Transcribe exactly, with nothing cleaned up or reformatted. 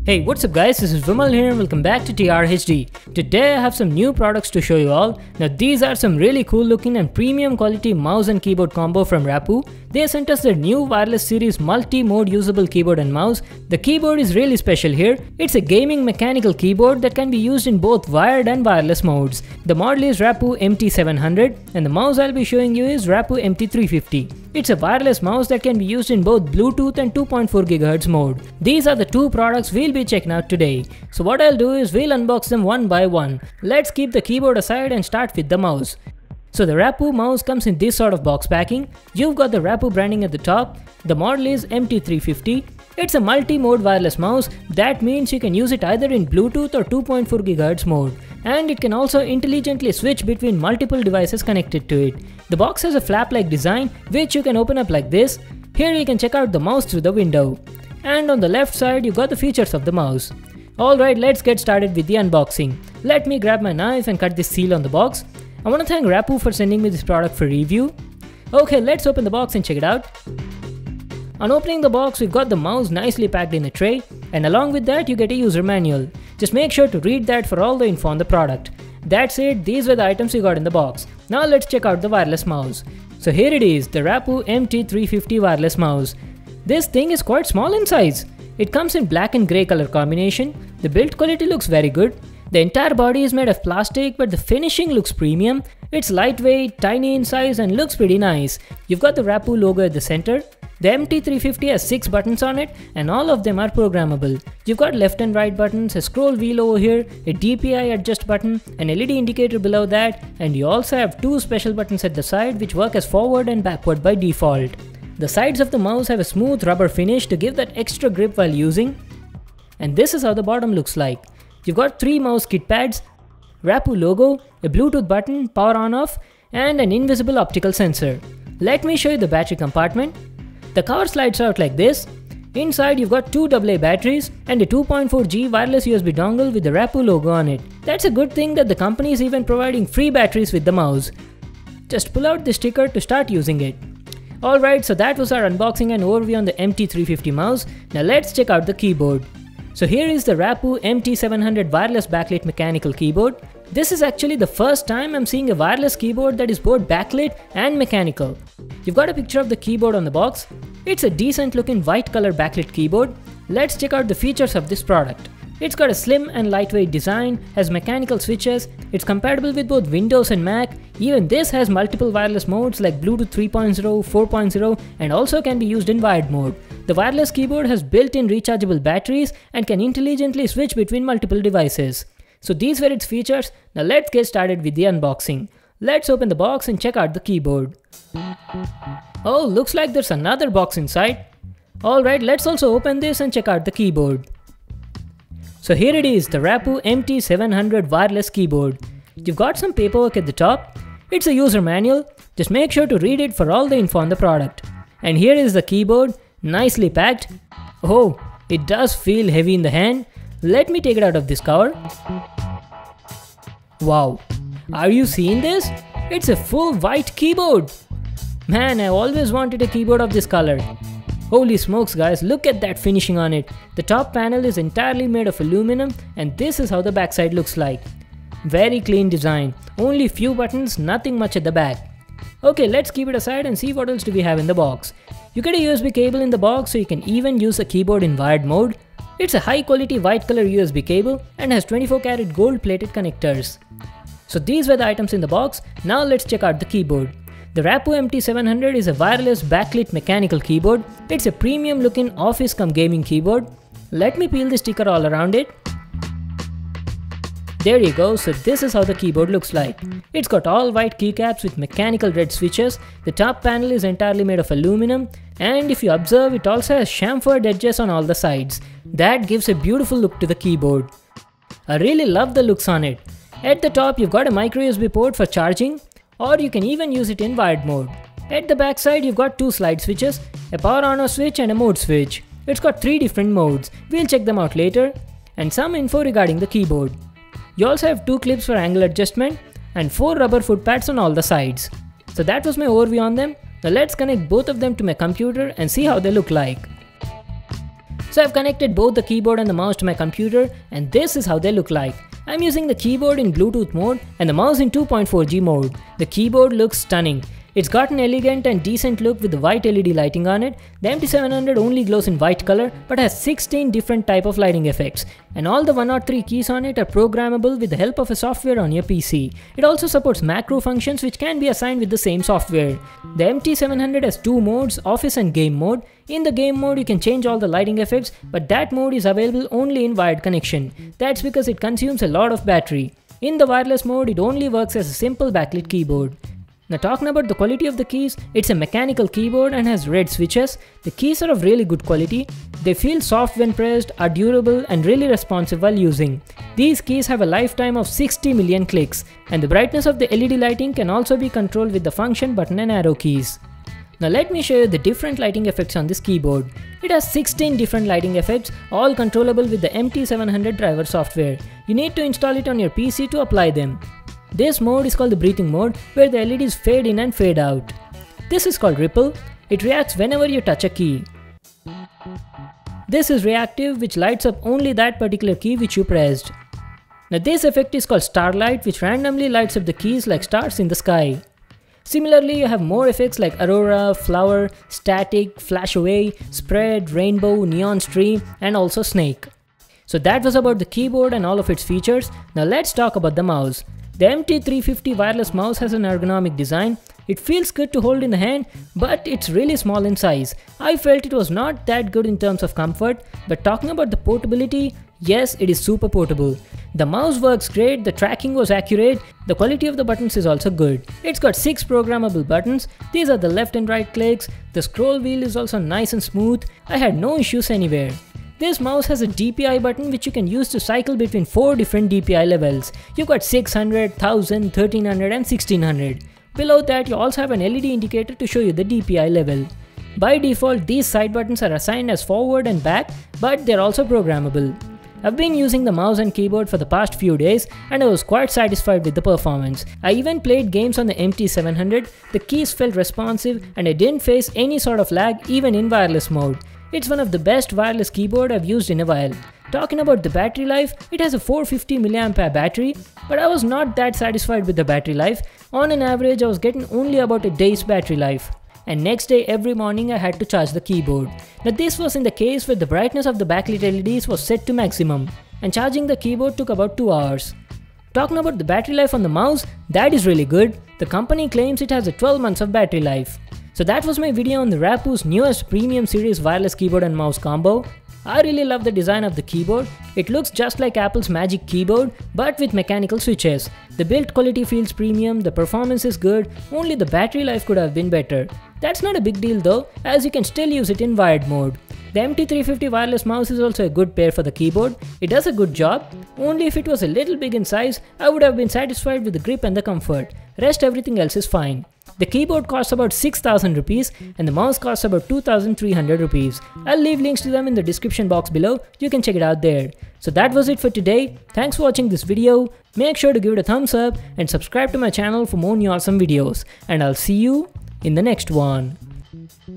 Hey, what's up guys, this is Vimal here and welcome back to T R H D. Today I have some new products to show you all. Now these are some really cool looking and premium quality mouse and keyboard combo from Rappu. They sent us their new wireless series multi-mode usable keyboard and mouse. The keyboard is really special here. It's a gaming mechanical keyboard that can be used in both wired and wireless modes. The model is Rappu M T seven hundred and the mouse I'll be showing you is Rappu M T three fifty. It's a wireless mouse that can be used in both Bluetooth and two point four gigahertz mode. These are the two products we'll be checking out today. So what I'll do is we'll unbox them one by one. Let's keep the keyboard aside and start with the mouse. So the Rappu mouse comes in this sort of box packing. You've got the Rappu branding at the top. The model is M T three fifty. It's a multi-mode wireless mouse. That means you can use it either in Bluetooth or two point four gigahertz mode. And it can also intelligently switch between multiple devices connected to it. The box has a flap-like design which you can open up like this. Here you can check out the mouse through the window. And on the left side you got the features of the mouse. Alright, let's get started with the unboxing. Let me grab my knife and cut this seal on the box. I want to thank Rappu for sending me this product for review. Okay, let's open the box and check it out. On opening the box, we've got the mouse nicely packed in a tray, and along with that you get a user manual. Just make sure to read that for all the info on the product. That's it, these were the items we got in the box. Now let's check out the wireless mouse. So here it is, the Rappu M T three fifty wireless mouse. This thing is quite small in size. It comes in black and grey color combination. The build quality looks very good. The entire body is made of plastic, but the finishing looks premium. It's lightweight, tiny in size and looks pretty nice. You've got the Rappu logo at the center. The M T three fifty has six buttons on it and all of them are programmable. You've got left and right buttons, a scroll wheel over here, a D P I adjust button, an L E D indicator below that, and you also have two special buttons at the side which work as forward and backward by default. The sides of the mouse have a smooth rubber finish to give that extra grip while using. And this is how the bottom looks like. You've got three mouse kit pads, Rappu logo, a Bluetooth button, power on off, and an invisible optical sensor. Let me show you the battery compartment. The cover slides out like this. Inside you've got two double A batteries and a two point four G wireless U S B dongle with the Rappu logo on it. That's a good thing that the company is even providing free batteries with the mouse. Just pull out the sticker to start using it. Alright, so that was our unboxing and overview on the M T three fifty mouse. Now let's check out the keyboard. So here is the Rappu M T seven hundred wireless backlit mechanical keyboard. This is actually the first time I'm seeing a wireless keyboard that is both backlit and mechanical. You've got a picture of the keyboard on the box. It's a decent looking white color backlit keyboard. Let's check out the features of this product. It's got a slim and lightweight design, has mechanical switches, it's compatible with both Windows and Mac. Even this has multiple wireless modes like Bluetooth three point oh, four point oh and also can be used in wired mode. The wireless keyboard has built-in rechargeable batteries and can intelligently switch between multiple devices. So these were its features. Now let's get started with the unboxing. Let's open the box and check out the keyboard. Oh, looks like there's another box inside. Alright, let's also open this and check out the keyboard. So here it is, the Rappu M T seven hundred wireless keyboard. You've got some paperwork at the top. It's a user manual. Just make sure to read it for all the info on the product. And here is the keyboard, nicely packed. Oh, it does feel heavy in the hand. Let me take it out of this cover. Wow, are you seeing this? It's a full white keyboard. Man, I always wanted a keyboard of this color. Holy smokes guys, look at that finishing on it. The top panel is entirely made of aluminum and this is how the backside looks like. Very clean design, only few buttons, nothing much at the back. Okay, let's keep it aside and see what else do we have in the box. You get a U S B cable in the box so you can even use the keyboard in wired mode. It's a high quality white color U S B cable and has twenty-four karat gold plated connectors. So these were the items in the box. Now let's check out the keyboard. The Rappu M T seven hundred is a wireless backlit mechanical keyboard. It's a premium looking office cum gaming keyboard. Let me peel the sticker all around it. There you go, so this is how the keyboard looks like. It's got all white keycaps with mechanical red switches. The top panel is entirely made of aluminum. And if you observe, it also has chamfered edges on all the sides. That gives a beautiful look to the keyboard. I really love the looks on it. At the top you've got a micro U S B port for charging, or you can even use it in wired mode. At the back side you've got two slide switches, a power on off switch and a mode switch. It's got three different modes, we'll check them out later, and some info regarding the keyboard. You also have two clips for angle adjustment and four rubber foot pads on all the sides. So that was my overview on them. Now let's connect both of them to my computer and see how they look like. So I've connected both the keyboard and the mouse to my computer, and this is how they look like. I'm using the keyboard in Bluetooth mode and the mouse in two point four G mode. The keyboard looks stunning. It's got an elegant and decent look with the white L E D lighting on it. The M T seven hundred only glows in white color but has sixteen different type of lighting effects. And all the one oh three keys on it are programmable with the help of a software on your P C. It also supports macro functions which can be assigned with the same software. The M T seven hundred has two modes, office and game mode. In the game mode you can change all the lighting effects, but that mode is available only in wired connection. That's because it consumes a lot of battery. In the wireless mode it only works as a simple backlit keyboard. Now talking about the quality of the keys, it's a mechanical keyboard and has red switches. The keys are of really good quality. They feel soft when pressed, are durable and really responsive while using. These keys have a lifetime of sixty million clicks, and the brightness of the L E D lighting can also be controlled with the function button and arrow keys. Now let me show you the different lighting effects on this keyboard. It has sixteen different lighting effects, all controllable with the M T seven hundred driver software. You need to install it on your P C to apply them. This mode is called the breathing mode, where the L E Ds fade in and fade out. This is called ripple. It reacts whenever you touch a key. This is reactive, which lights up only that particular key which you pressed. Now this effect is called starlight, which randomly lights up the keys like stars in the sky. Similarly, you have more effects like aurora, flower, static, flash away, spread, rainbow, neon stream, and also snake. So that was about the keyboard and all of its features. Now let's talk about the mouse. The M T three fifty wireless mouse has an ergonomic design. It feels good to hold in the hand, but it's really small in size. I felt it was not that good in terms of comfort, but talking about the portability, yes, it is super portable. The mouse works great, the tracking was accurate, the quality of the buttons is also good. It's got six programmable buttons. These are the left and right clicks. The scroll wheel is also nice and smooth. I had no issues anywhere. This mouse has a D P I button which you can use to cycle between four different D P I levels. You've got six hundred, one thousand, thirteen hundred and sixteen hundred. Below that you also have an L E D indicator to show you the D P I level. By default these side buttons are assigned as forward and back, but they're also programmable. I've been using the mouse and keyboard for the past few days and I was quite satisfied with the performance. I even played games on the M T seven hundred, the keys felt responsive and I didn't face any sort of lag even in wireless mode. It's one of the best wireless keyboard I've used in a while. Talking about the battery life, it has a four hundred fifty milliamp hour battery, but I was not that satisfied with the battery life. On an average, I was getting only about a day's battery life. And next day every morning I had to charge the keyboard. Now this was in the case where the brightness of the backlit L E Ds was set to maximum, and charging the keyboard took about two hours. Talking about the battery life on the mouse, that is really good. The company claims it has a twelve months of battery life. So that was my video on the Rapu's newest premium series wireless keyboard and mouse combo. I really love the design of the keyboard. It looks just like Apple's Magic Keyboard, but with mechanical switches. The build quality feels premium, the performance is good, only the battery life could have been better. That's not a big deal though, as you can still use it in wired mode. The M T three fifty wireless mouse is also a good pair for the keyboard. It does a good job, only if it was a little big in size, I would have been satisfied with the grip and the comfort. Rest everything else is fine. The keyboard costs about six thousand rupees and the mouse costs about two thousand three hundred rupees. I'll leave links to them in the description box below, you can check it out there. So that was it for today. Thanks for watching this video. Make sure to give it a thumbs up and subscribe to my channel for more new awesome videos. And I'll see you in the next one.